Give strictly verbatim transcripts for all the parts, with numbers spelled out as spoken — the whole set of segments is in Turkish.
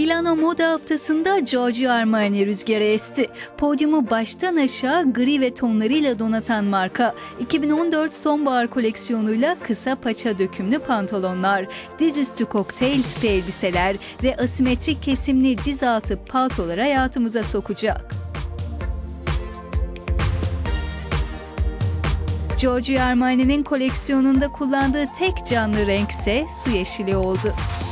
Milano Moda Haftası'nda Giorgio Armani rüzgarı esti. Podyumu baştan aşağı gri ve tonlarıyla donatan marka, iki bin on dört sonbahar koleksiyonuyla kısa paça dökümlü pantolonlar, dizüstü kokteyl tipi elbiseler ve asimetrik kesimli diz altı paltoları hayatımıza sokacak. Giorgio Armani'nin koleksiyonunda kullandığı tek canlı renk ise su yeşili oldu.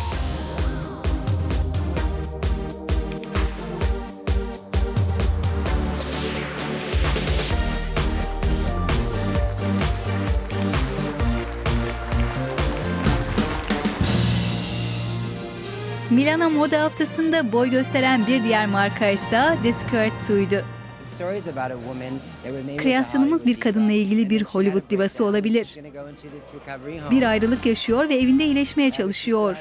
Milano Moda Haftası'nda boy gösteren bir diğer marka ise The Skirt Two'ydu. Kreasyonumuz bir kadınla ilgili bir Hollywood divası olabilir. Bir ayrılık yaşıyor ve evinde iyileşmeye çalışıyor.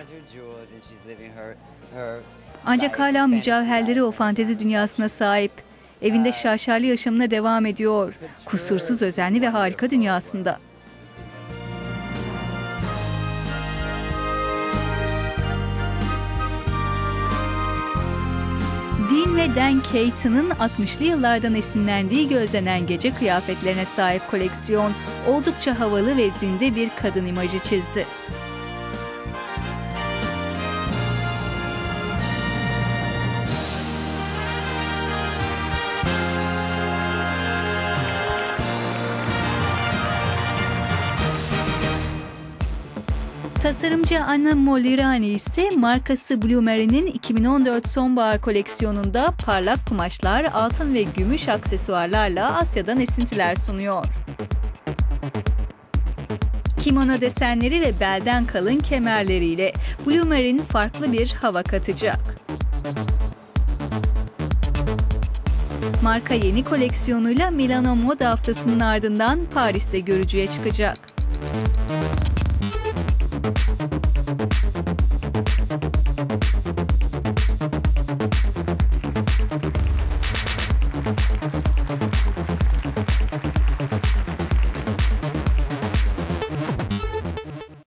Ancak hala mücevherleri o fantezi dünyasına sahip. Evinde şaşalı yaşamına devam ediyor. Kusursuz, özenli ve harika dünyasında. Dean ve Dan Caton'ın altmışlı yıllardan esinlendiği gözlenen gece kıyafetlerine sahip koleksiyon, oldukça havalı ve zinde bir kadın imajı çizdi. Tasarımcı Anna Molirani ise markası Bluemerry'nin iki bin on dört sonbahar koleksiyonunda parlak kumaşlar, altın ve gümüş aksesuarlarla Asya'dan esintiler sunuyor. Kimono desenleri ve belden kalın kemerleriyle Bluemerry'nin farklı bir hava katacak. Marka yeni koleksiyonuyla Milano Moda Haftası'nın ardından Paris'te görücüye çıkacak.